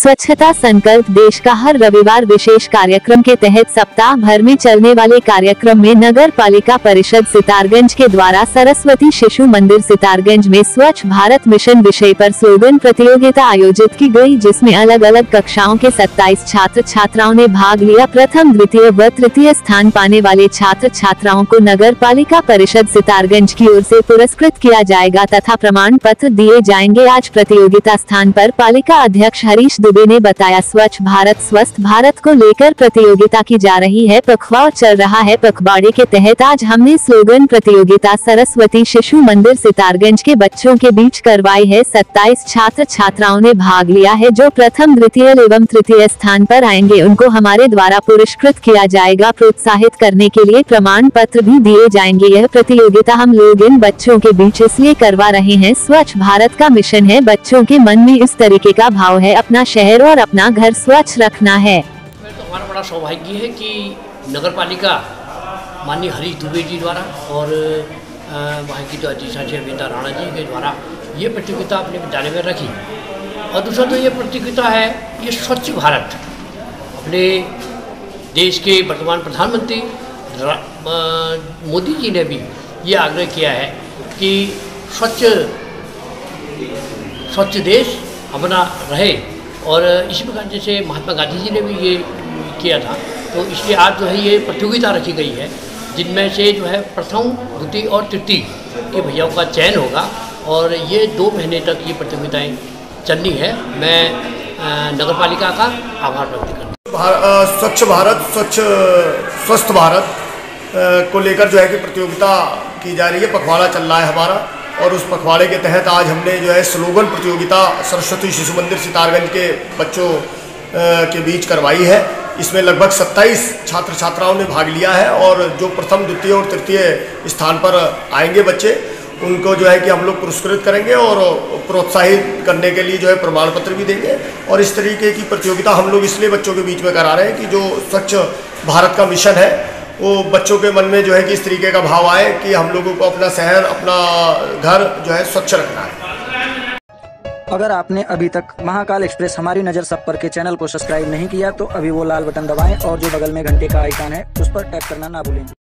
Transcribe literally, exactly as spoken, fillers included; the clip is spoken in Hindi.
स्वच्छता संकल्प देश का हर रविवार विशेष कार्यक्रम के तहत सप्ताह भर में चलने वाले कार्यक्रम में नगर पालिका परिषद सितारगंज के द्वारा सरस्वती शिशु मंदिर सितारगंज में स्वच्छ भारत मिशन विषय पर स्लोगन प्रतियोगिता आयोजित की गई, जिसमें अलग अलग कक्षाओं के सत्ताईस छात्र छात्राओं ने भाग लिया। प्रथम, द्वितीय व तृतीय स्थान पाने वाले छात्र छात्राओं को नगर पालिका परिषद सितारगंज की ओर से पुरस्कृत किया जाएगा तथा प्रमाण पत्र दिए जाएंगे। आज प्रतियोगिता स्थान पर पालिका अध्यक्ष हरीश दुबे ने बताया, स्वच्छ भारत स्वस्थ भारत को लेकर प्रतियोगिता की जा रही है। पखवाड़ा चल रहा है। पखवाड़े के तहत आज हमने स्लोगन प्रतियोगिता सरस्वती शिशु मंदिर सितारगंज के बच्चों के बीच करवाई है। सत्ताईस छात्र छात्राओं ने भाग लिया है। जो प्रथम, द्वितीय एवं तृतीय स्थान पर आएंगे उनको हमारे द्वारा पुरस्कृत किया जाएगा। प्रोत्साहित करने के लिए प्रमाण पत्र भी दिए जाएंगे। यह प्रतियोगिता हम लोग इन बच्चों के बीच इसलिए करवा रहे हैं, स्वच्छ भारत का मिशन है। बच्चों के मन में इस तरीके का भाव है, अपना शहर और अपना घर स्वच्छ रखना है। तो हमारा बड़ा सौभाग्य है कि नगर पालिका माननीय हरीश दुबे जी द्वारा और वहाँ की जो अध्यक्षा अमिता राणा जी के द्वारा ये प्रतियोगिता अपने विद्यालय में रखी। और दूसरा तो ये प्रतियोगिता है ये स्वच्छ भारत। अपने देश के वर्तमान प्रधानमंत्री मोदी जी ने भी ये आग्रह किया है कि स्वच्छ स्वच्छ देश अपना रहे, और इसी प्रकार जैसे महात्मा गांधी जी ने भी ये किया था। तो इसलिए आज जो है ये प्रतियोगिता रखी गई है, जिनमें से जो है प्रथम, द्वितीय और तृतीय के भैयाओं का चयन होगा, और ये दो महीने तक ये प्रतियोगिताएं चलनी है। मैं नगर पालिका का आभार व्यक्त करता हूँ। स्वच्छ भारत स्वच्छ स्वस्थ भारत को लेकर जो है कि प्रतियोगिता की जा रही है। पखवाड़ा चल रहा है हमारा, और उस पखवाड़े के तहत आज हमने जो है स्लोगन प्रतियोगिता सरस्वती शिशु मंदिर सितारगंज के बच्चों के बीच करवाई है। इसमें लगभग सत्ताईस छात्र छात्राओं ने भाग लिया है, और जो प्रथम, द्वितीय और तृतीय स्थान पर आएंगे बच्चे, उनको जो है कि हम लोग पुरस्कृत करेंगे और प्रोत्साहित करने के लिए जो है प्रमाण पत्र भी देंगे। और इस तरीके की प्रतियोगिता हम लोग इसलिए बच्चों के बीच में करा रहे हैं कि जो स्वच्छ भारत का मिशन है वो बच्चों के मन में जो है कि इस तरीके का भाव आए कि हम लोगों को अपना शहर, अपना घर जो है स्वच्छ रखना है। अगर आपने अभी तक महाकाल एक्सप्रेस हमारी नज़र सब पर के चैनल को सब्सक्राइब नहीं किया तो अभी वो लाल बटन दबाएं और जो बगल में घंटे का आइकन है उस पर टैप करना ना भूलें।